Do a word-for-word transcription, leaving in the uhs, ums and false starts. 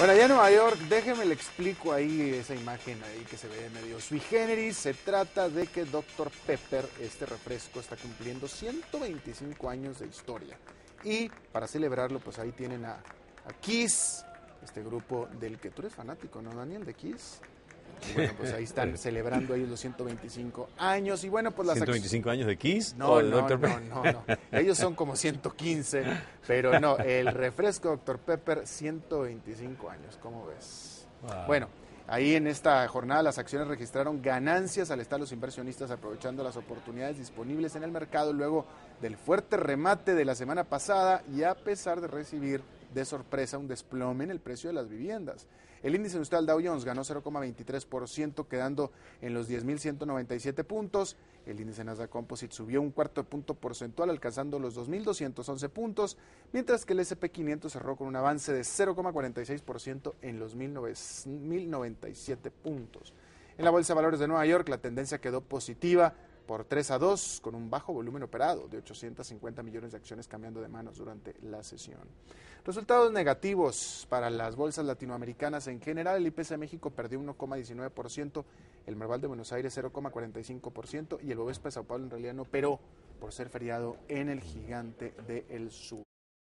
Bueno, allá en Nueva York, déjeme le explico ahí esa imagen ahí que se ve medio sui generis. Se trata de que doctor Pepper, este refresco, está cumpliendo ciento veinticinco años de historia. Y para celebrarlo, pues ahí tienen a, a Kiss, este grupo del que tú eres fanático, ¿no, Daniel? De Kiss. Y bueno, pues ahí están celebrando ellos los ciento veinticinco años. Y bueno, pues las ¿ciento veinticinco años de Kiss? No, ¿O de no, doctor no, Pepper? no, no. Ellos son como ciento quince, pero no, el refresco doctor Pepper, ciento veinticinco años, ¿cómo ves? Wow. Bueno, ahí en esta jornada las acciones registraron ganancias al estar los inversionistas aprovechando las oportunidades disponibles en el mercado luego del fuerte remate de la semana pasada y a pesar de recibir de sorpresa un desplome en el precio de las viviendas. El índice industrial Dow Jones ganó cero coma veintitrés por ciento, quedando en los diez mil ciento noventa y siete puntos. El índice Nasdaq Composite subió un cuarto de punto porcentual, alcanzando los dos mil doscientos once puntos, mientras que el ese pe quinientos cerró con un avance de cero coma cuarenta y seis por ciento en los mil noventa y siete puntos. En la Bolsa de Valores de Nueva York, la tendencia quedó positiva por tres a dos, con un bajo volumen operado de ochocientos cincuenta millones de acciones cambiando de manos durante la sesión. Resultados negativos para las bolsas latinoamericanas en general. El I P C de México perdió uno coma diecinueve por ciento, el Merval de Buenos Aires cero coma cuarenta y cinco por ciento y el Bovespa de Sao Paulo en realidad no operó por ser feriado en el Gigante del Sur.